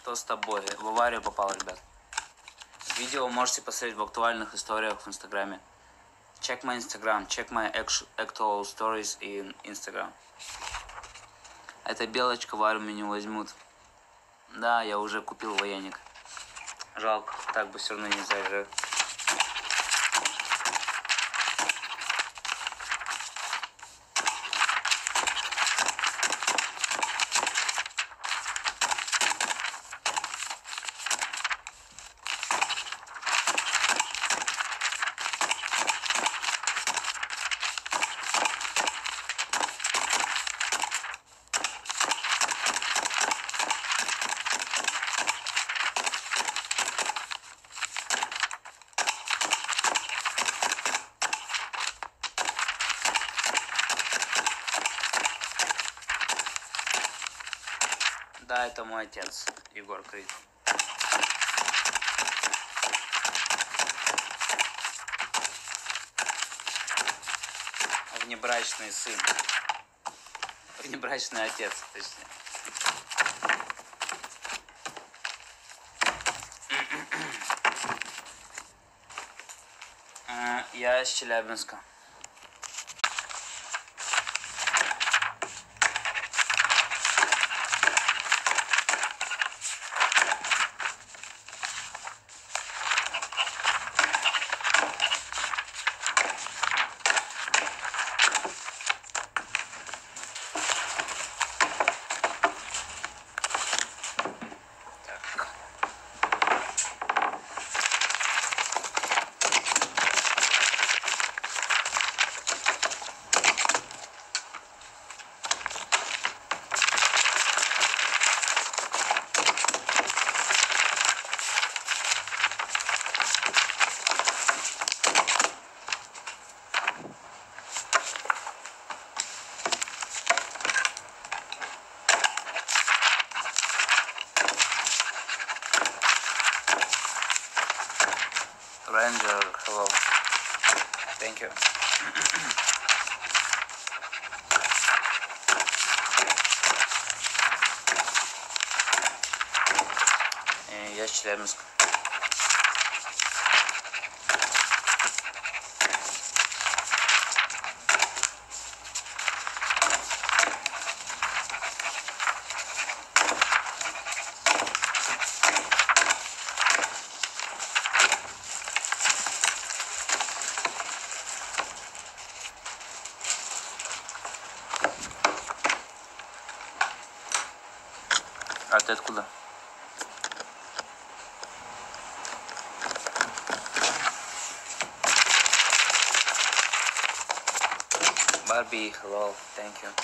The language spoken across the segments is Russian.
Что с тобой? В аварию попал, ребят. Видео можете посмотреть в актуальных историях в Инстаграме. Check my Instagram, check my actual stories in Instagram. Эта белочка в армию не возьмут. Да, я уже купил военник. Жалко, так бы все равно не зажег. Да, это мой отец, Егор Крид. Внебрачный сын. Внебрачный отец, точнее. Я из Челябинска. Ranger, hello. Thank you. Я из Челябинска. А ты откуда? Barbie, hello, thank you.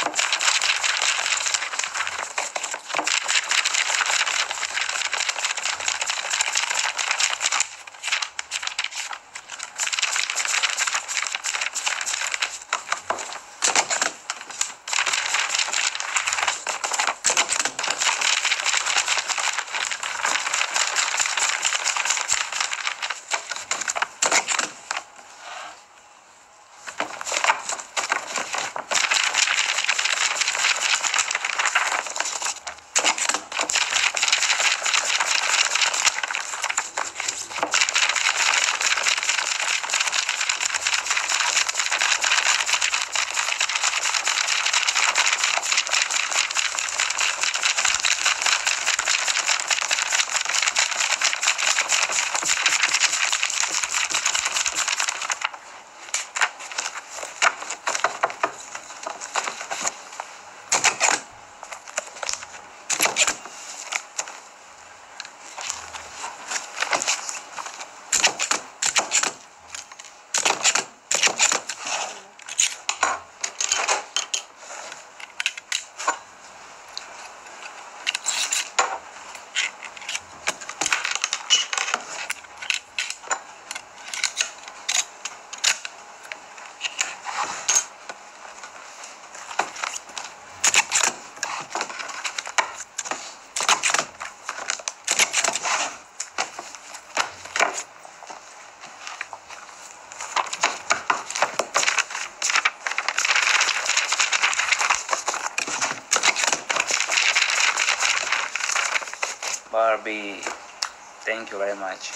Barbie, thank you very much.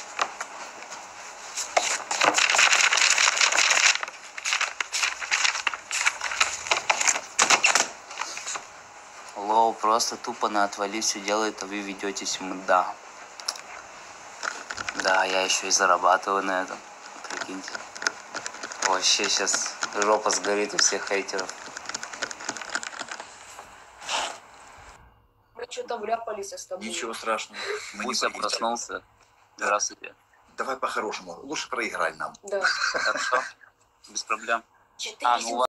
Лоу просто тупо на отвали все делает, а вы ведетесь да. Да, я еще и зарабатываю на этом. Прикиньте. Вообще сейчас жопа сгорит у всех хейтеров. Мы что-то вляпались с тобой. Ничего страшного. Мы Пусть не я боимся. проснулся. Здравствуйте. Давай по-хорошему. Лучше проиграй нам. Да. Хорошо? Без проблем. Четыре Ну